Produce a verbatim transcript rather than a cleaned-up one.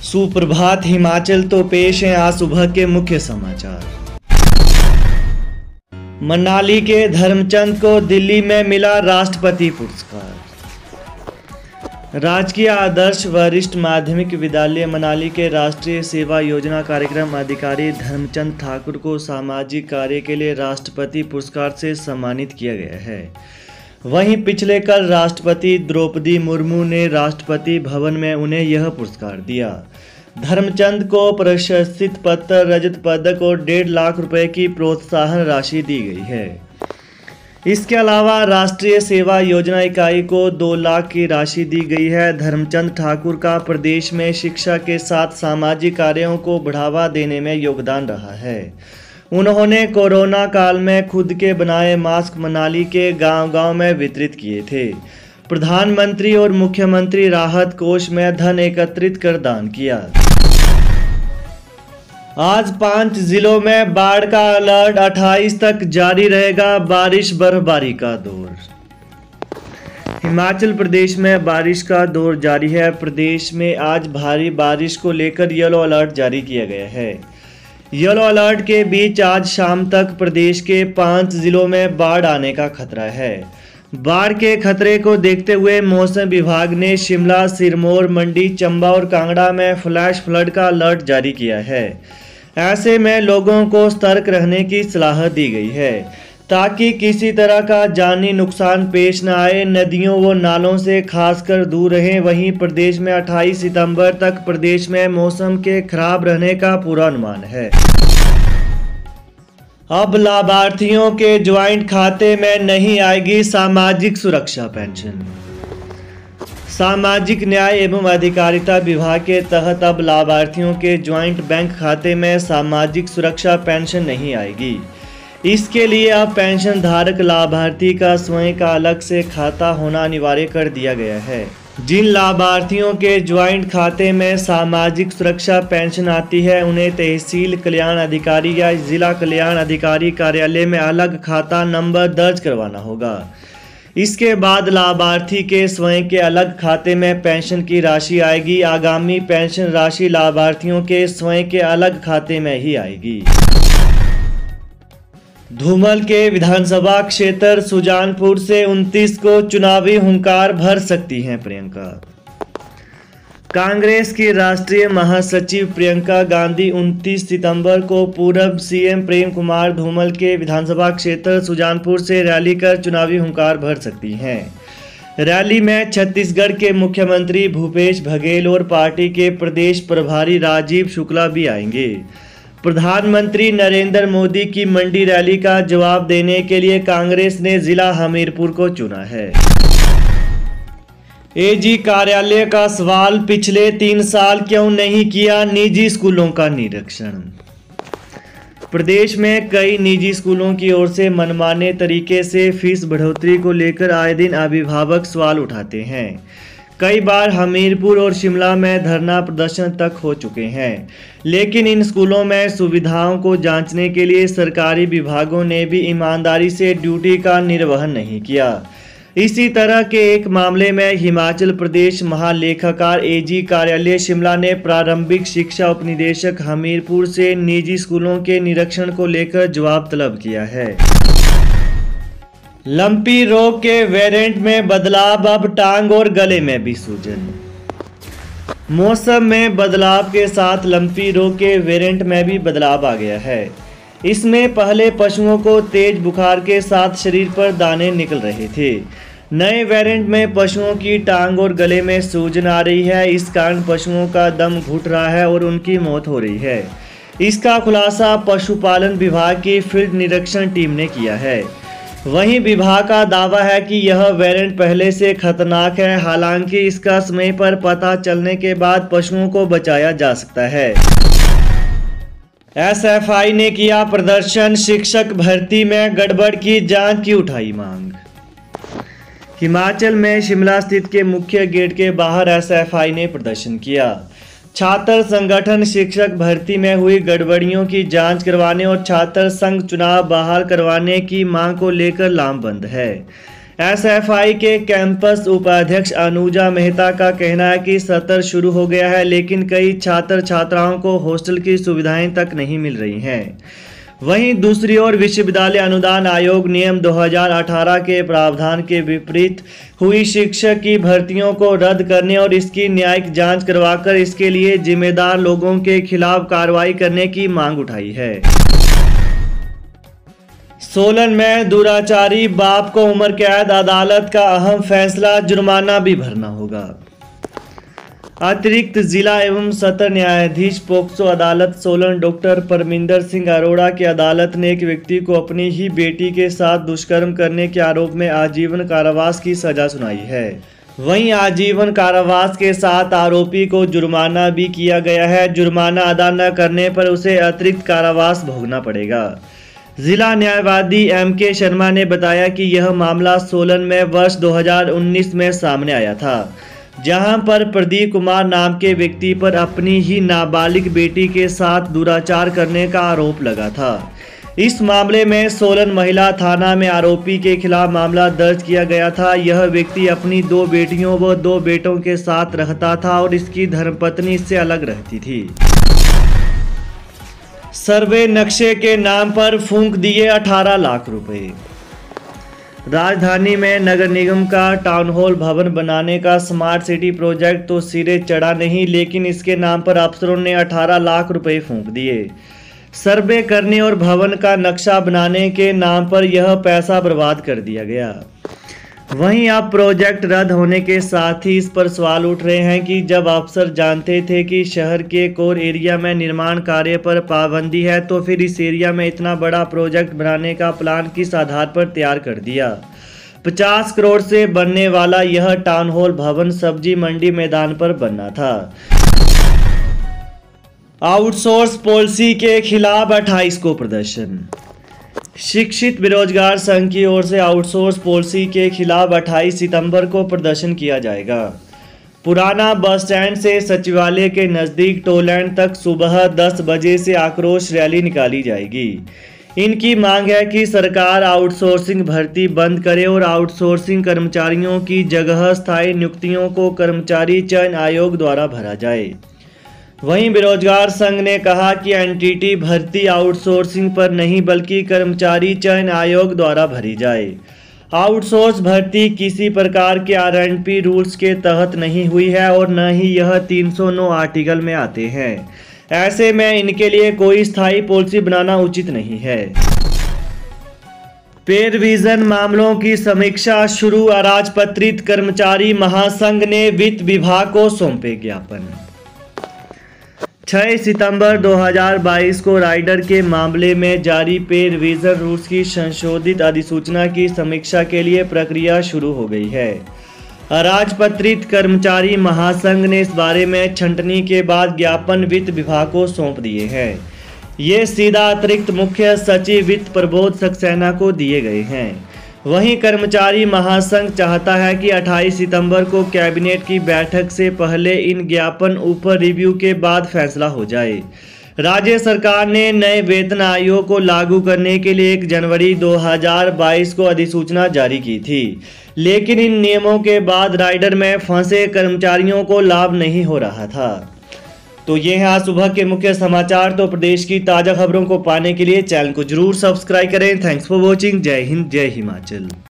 सुप्रभात हिमाचल। तो पेश हैं आज सुबह के मुख्य समाचार। मनाली के धर्मचंद को दिल्ली में मिला राष्ट्रपति पुरस्कार। राजकीय आदर्श वरिष्ठ माध्यमिक विद्यालय मनाली के राष्ट्रीय सेवा योजना कार्यक्रम अधिकारी धर्मचंद ठाकुर को सामाजिक कार्य के लिए राष्ट्रपति पुरस्कार से सम्मानित किया गया है। वहीं पिछले कल राष्ट्रपति द्रौपदी मुर्मू ने राष्ट्रपति भवन में उन्हें यह पुरस्कार दिया। धर्मचंद को प्रशस्ति पत्र, रजत पदक और डेढ़ लाख रुपए की प्रोत्साहन राशि दी गई है। इसके अलावा राष्ट्रीय सेवा योजना इकाई को दो लाख की राशि दी गई है। धर्मचंद ठाकुर का प्रदेश में शिक्षा के साथ सामाजिक कार्यों को बढ़ावा देने में योगदान रहा है। उन्होंने कोरोना काल में खुद के बनाए मास्क मनाली के गांव-गांव में वितरित किए थे। प्रधानमंत्री और मुख्यमंत्री राहत कोष में धन एकत्रित कर दान किया। आज पांच जिलों में बाढ़ का अलर्ट, अट्ठाईस तक जारी रहेगा बारिश बर्फबारी का दौर। हिमाचल प्रदेश में बारिश का दौर जारी है। प्रदेश में आज भारी बारिश को लेकर येलो अलर्ट जारी किया गया है। येलो अलर्ट के बीच आज शाम तक प्रदेश के पांच जिलों में बाढ़ आने का खतरा है। बाढ़ के खतरे को देखते हुए मौसम विभाग ने शिमला, सिरमौर, मंडी, चंबा और कांगड़ा में फ्लैश फ्लड का अलर्ट जारी किया है। ऐसे में लोगों को सतर्क रहने की सलाह दी गई है ताकि किसी तरह का जानी नुकसान पेश न आए। नदियों व नालों से खासकर दूर रहें। वहीं प्रदेश में अट्ठाईस सितंबर तक प्रदेश में मौसम के खराब रहने का पूरा अनुमान है। अब लाभार्थियों के ज्वाइंट खाते में नहीं आएगी सामाजिक सुरक्षा पेंशन। सामाजिक न्याय एवं अधिकारिता विभाग के तहत अब लाभार्थियों के ज्वाइंट बैंक खाते में सामाजिक सुरक्षा पेंशन नहीं आएगी। इसके लिए अब पेंशन धारक लाभार्थी का स्वयं का अलग से खाता होना अनिवार्य कर दिया गया है। जिन लाभार्थियों के ज्वाइंट खाते में सामाजिक सुरक्षा पेंशन आती है उन्हें तहसील कल्याण अधिकारी या जिला कल्याण अधिकारी कार्यालय में अलग खाता नंबर दर्ज करवाना होगा। इसके बाद लाभार्थी के स्वयं के अलग खाते में पेंशन की राशि आएगी। आगामी पेंशन राशि लाभार्थियों के स्वयं के अलग खाते में ही आएगी। धूमल के विधानसभा क्षेत्र सुजानपुर से उनतीस को चुनावी हुंकार भर सकती हैं प्रियंका। कांग्रेस की राष्ट्रीय महासचिव प्रियंका गांधी उनतीस सितंबर को पूर्व सीएम प्रेम कुमार धूमल के विधानसभा क्षेत्र सुजानपुर से रैली कर चुनावी हुंकार भर सकती हैं। रैली में छत्तीसगढ़ के मुख्यमंत्री भूपेश बघेल और पार्टी के प्रदेश प्रभारी राजीव शुक्ला भी आएंगे। प्रधानमंत्री नरेंद्र मोदी की मंडी रैली का जवाब देने के लिए कांग्रेस ने जिला हमीरपुर को चुना है। एजी कार्यालय का सवाल, पिछले तीन साल क्यों नहीं किया निजी स्कूलों का निरीक्षण। प्रदेश में कई निजी स्कूलों की ओर से मनमाने तरीके से फीस बढ़ोतरी को लेकर आए दिन अभिभावक सवाल उठाते हैं। कई बार हमीरपुर और शिमला में धरना प्रदर्शन तक हो चुके हैं, लेकिन इन स्कूलों में सुविधाओं को जांचने के लिए सरकारी विभागों ने भी ईमानदारी से ड्यूटी का निर्वहन नहीं किया। इसी तरह के एक मामले में हिमाचल प्रदेश महालेखाकार एजी कार्यालय शिमला ने प्रारंभिक शिक्षा उपनिदेशक हमीरपुर से निजी स्कूलों के निरीक्षण को लेकर जवाब तलब किया है। लंपी रोग के वेरिएंट में बदलाव, अब टांग और गले में भी सूजन। मौसम में बदलाव के साथ लंपी रोग के वेरिएंट में भी बदलाव आ गया है। इसमें पहले पशुओं को तेज बुखार के साथ शरीर पर दाने निकल रहे थे। नए वेरिएंट में पशुओं की टांग और गले में सूजन आ रही है। इस कारण पशुओं का दम घुट रहा है और उनकी मौत हो रही है। इसका खुलासा पशुपालन विभाग की फील्ड निरीक्षण टीम ने किया है। वहीं विभाग का दावा है कि यह वेरिएंट पहले से खतरनाक है। हालांकि इसका समय पर पता चलने के बाद पशुओं को बचाया जा सकता है। एसएफआई ने किया प्रदर्शन, शिक्षक भर्ती में गड़बड़ की जांच की उठाई मांग। हिमाचल में शिमला स्थित के मुख्य गेट के बाहर एसएफआई ने प्रदर्शन किया। छात्र संगठन शिक्षक भर्ती में हुई गड़बड़ियों की जांच करवाने और छात्र संघ चुनाव बहाल करवाने की मांग को लेकर लामबंद है। एस एफ आई के कैंपस उपाध्यक्ष अनुजा मेहता का कहना है कि सत्र शुरू हो गया है, लेकिन कई छात्र छात्राओं को हॉस्टल की सुविधाएं तक नहीं मिल रही हैं। वहीं दूसरी ओर विश्वविद्यालय अनुदान आयोग नियम दो हज़ार अठारह के प्रावधान के विपरीत हुई शिक्षक की भर्तियों को रद्द करने और इसकी न्यायिक जांच करवाकर इसके लिए जिम्मेदार लोगों के खिलाफ कार्रवाई करने की मांग उठाई है। सोलन में दुराचारी बाप को उम्र कैद, अदालत का अहम फैसला, जुर्माना भी भरना होगा। अतिरिक्त जिला एवं सत्र न्यायाधीश पोक्सो अदालत सोलन डॉक्टर परमिंदर सिंह अरोड़ा की अदालत ने एक व्यक्ति को अपनी ही बेटी के साथ दुष्कर्म करने के आरोप में आजीवन कारावास की सजा सुनाई है। वहीं आजीवन कारावास के साथ आरोपी को जुर्माना भी किया गया है। जुर्माना अदा न करने पर उसे अतिरिक्त कारावास भोगना पड़ेगा। जिला न्यायवादी एम के शर्मा ने बताया कि यह मामला सोलन में वर्ष दो हज़ार उन्नीस में सामने आया था, जहां पर प्रदीप कुमार नाम के व्यक्ति पर अपनी ही नाबालिग बेटी के साथ दुराचार करने का आरोप लगा था। इस मामले में सोलन महिला थाना में आरोपी के खिलाफ मामला दर्ज किया गया था। यह व्यक्ति अपनी दो बेटियों व दो बेटों के साथ रहता था और इसकी धर्मपत्नी इससे अलग रहती थी। सर्वे नक्शे के नाम पर फूंक दिए अठारह लाख रुपए। राजधानी में नगर निगम का टाउन हॉल भवन बनाने का स्मार्ट सिटी प्रोजेक्ट तो सिरे चढ़ा नहीं, लेकिन इसके नाम पर अफसरों ने अठारह लाख रुपए फूंक दिए। सर्वे करने और भवन का नक्शा बनाने के नाम पर यह पैसा बर्बाद कर दिया गया। वहीं अब प्रोजेक्ट रद्द होने के साथ ही इस पर सवाल उठ रहे हैं कि जब अफसर जानते थे कि शहर के कोर एरिया में निर्माण कार्य पर पाबंदी है, तो फिर इस एरिया में इतना बड़ा प्रोजेक्ट बनाने का प्लान किस आधार पर तैयार कर दिया। पचास करोड़ से बनने वाला यह टाउन हॉल भवन सब्जी मंडी मैदान पर बनना था। आउटसोर्स पॉलिसी के खिलाफ अट्ठाईस को प्रदर्शन। शिक्षित बेरोजगार संघ की ओर से आउटसोर्स पॉलिसी के खिलाफ अट्ठाईस सितंबर को प्रदर्शन किया जाएगा। पुराना बस स्टैंड से सचिवालय के नज़दीक टोलैंड तक सुबह दस बजे से आक्रोश रैली निकाली जाएगी। इनकी मांग है कि सरकार आउटसोर्सिंग भर्ती बंद करे और आउटसोर्सिंग कर्मचारियों की जगह स्थायी नियुक्तियों को कर्मचारी चयन आयोग द्वारा भरा जाए। वहीं बेरोजगार संघ ने कहा कि एनटीटी भर्ती आउटसोर्सिंग पर नहीं बल्कि कर्मचारी चयन आयोग द्वारा भरी जाए। आउटसोर्स भर्ती किसी प्रकार के आर एंड पी रूल्स के तहत नहीं हुई है और न ही यह तीन सौ नौ आर्टिकल में आते हैं। ऐसे में इनके लिए कोई स्थायी पॉलिसी बनाना उचित नहीं है। पे रिवीजन मामलों की समीक्षा शुरू, अराजपत्रित कर्मचारी महासंघ ने वित्त विभाग को सौंपे ज्ञापन। छह सितंबर दो हज़ार बाईस को राइडर के मामले में जारी पे रिवीजन रूल्स की संशोधित अधिसूचना की समीक्षा के लिए प्रक्रिया शुरू हो गई है। अराजपत्रित कर्मचारी महासंघ ने इस बारे में छंटनी के बाद ज्ञापन वित्त विभाग को सौंप दिए हैं। ये सीधा अतिरिक्त मुख्य सचिव वित्त प्रबोध सक्सेना को दिए गए हैं। वहीं कर्मचारी महासंघ चाहता है कि अट्ठाईस सितंबर को कैबिनेट की बैठक से पहले इन ज्ञापन ऊपर रिव्यू के बाद फैसला हो जाए। राज्य सरकार ने नए वेतन आयोग को लागू करने के लिए एक जनवरी दो हज़ार बाईस को अधिसूचना जारी की थी, लेकिन इन नियमों के बाद राइडर में फंसे कर्मचारियों को लाभ नहीं हो रहा था। तो ये हैं आज सुबह के मुख्य समाचार। तो प्रदेश की ताज़ा खबरों को पाने के लिए चैनल को जरूर सब्सक्राइब करें। Thanks for watching. जय हिंद, जय हिमाचल।